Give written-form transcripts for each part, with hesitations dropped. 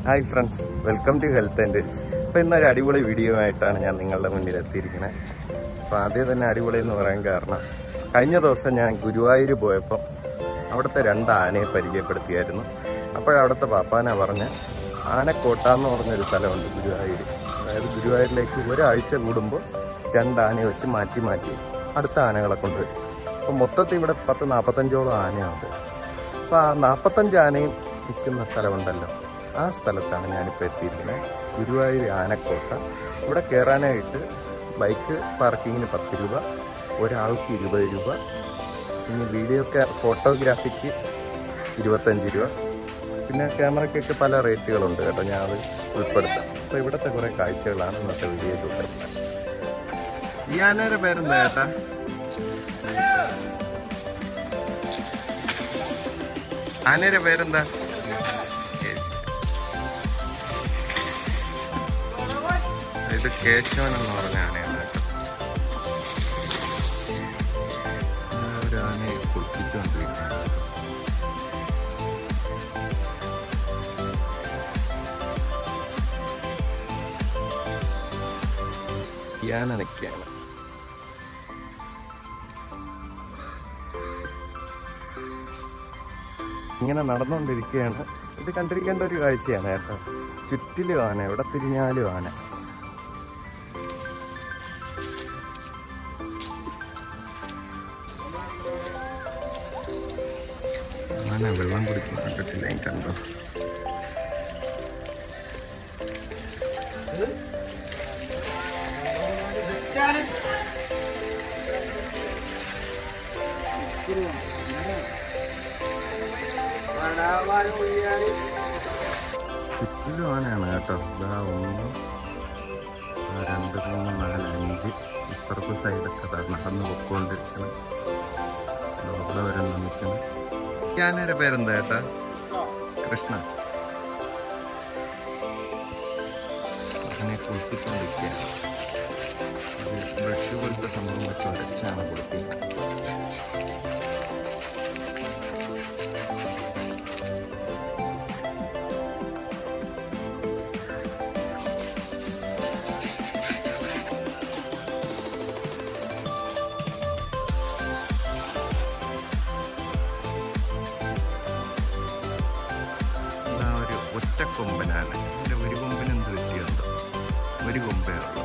Hi friends, welcome to Health and Tips. Now, I have a video I am going to show you. So, I have a video I am going to show you. I am going to Guruvayur Temple. I am going to show you. I am going to Anakotta Guruvayur Lake. ആ സ്ഥലത്താണ് ഞാൻ ഇപ്പോൾ എത്തിയിരിക്കുന്നത്. ഗുരുവായൂർ ആനക്കോട്ട. ഇവിടെ കയറാനായിട്ട് bike പാർക്കിങ്ങിന് 10 രൂപ, ഒരാൾക്ക് 20 രൂപ, പിന്നെ ഫോട്ടോഗ്രാഫിക്ക് 25 രൂപ, പിന്നെ ക്യാമറയ്ക്കൊക്കെ പല റേറ്റുകളുണ്ട് കേട്ടോ. ഞാൻ അത് ഉൾപ്പെടുത്താം. അപ്പോൾ ഇവിടുത്തെ കുറേ കാഴ്ചകളാണ് ഇന്നത്തെ വീഡിയോയിൽ ഉൾപ്പെടുത്തുന്നത്. ഈ ആനയുടെ പേരെന്താ ചേട്ടാ? ആനയുടെ പേരെന്താ? ഇത് കേശവൻ എന്ന് പറഞ്ഞ ആനയാണ്. ഒരു ആനയെ കുളിപ്പിച്ചുകൊണ്ടിരിക്കുകയാണ്. ഈ ആന നിൽക്കുകയാണ്. ഇങ്ങനെ നടന്നുകൊണ്ടിരിക്കുകയാണ്. ഇത് കണ്ടിരിക്കേണ്ട ഒരു കാഴ്ചയാണ് കേട്ടോ. ചുറ്റിലും ആന, എവിടെ തിരിഞ്ഞാലും ആന. ആന വെള്ളം കുടിക്കാൻ പറ്റത്തില്ല, ഞാൻ കണ്ടോ. ചുറ്റിലും ആനയാണ് കേട്ടോ. ഇതാ 1, 2, 3, 4, 5 ഇപ്പുറത്തെ സൈഡൊക്കെ നടന്ന് പൊക്കോണ്ടിരിക്കണം. അവിടെ വരെ നിൽക്കണം. ആനയുടെ പേരെന്താ ചേട്ടാ? കൃഷ്ണ. അതിനെ കുളിപ്പിച്ചുകൊണ്ടിരിക്കുകയാണ്. ബ്രഷ് പോലത്തെ സംഭവം വെച്ച് വരച്ചാണ് കുളിപ്പിക്കുന്നത്. ഒറ്റക്കൊമ്പനാണ്. എൻ്റെ ഒരു കൊമ്പന് എന്ത് വ്യത്യാസമുണ്ട്? ഒരു കൊമ്പേ ഉള്ളൂ.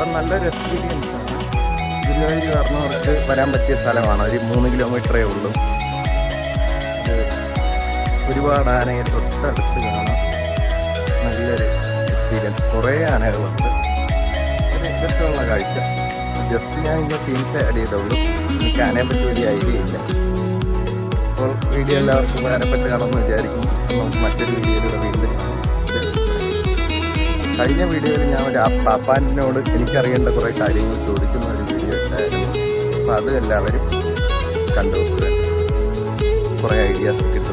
അപ്പം നല്ലൊരു എക്സ്പീരിയൻസ് ആണ്. ഗുരുവായൂർ പറഞ്ഞവർക്ക് വരാൻ പറ്റിയ സ്ഥലമാണ്. ഒരു 3 കിലോമീറ്ററേ ഉള്ളൂ. ഒരുപാട് ആനയെ തൊട്ടടുത്ത് കാണാം. നല്ലൊരു എക്സ്പീരിയൻസ്. കുറേ ആനകളുണ്ട്. ഒരു രസമുള്ള കാഴ്ച. ജസ്റ്റ് ഞാൻ ഇന്ന് സീൻസ് ആഡ് ചെയ്തുള്ളൂ. എനിക്ക് ആനയെ പറ്റി വലിയ ഐഡിയ ഇല്ല. അപ്പോൾ വീഡിയോ എല്ലാവർക്കും ഉപകാരപ്പെട്ട് കാണുമെന്ന് വിചാരിക്കുന്നു. നമുക്ക് മറ്റൊരു വീഡിയോയിലൂടെ വീണ്ടും കഴിഞ്ഞ വീഡിയോയിൽ ഞാൻ ഒരു പാപ്പാൻറ്റിനോട് എനിക്കറിയേണ്ട കുറേ കാര്യങ്ങൾ ചോദിക്കുന്ന ഒരു വീഡിയോ ഉണ്ടായിരുന്നു. അപ്പോൾ അത് എല്ലാവരും കണ്ടുവെക്കുക. കുറേ ഐഡിയാസ് കിട്ടും.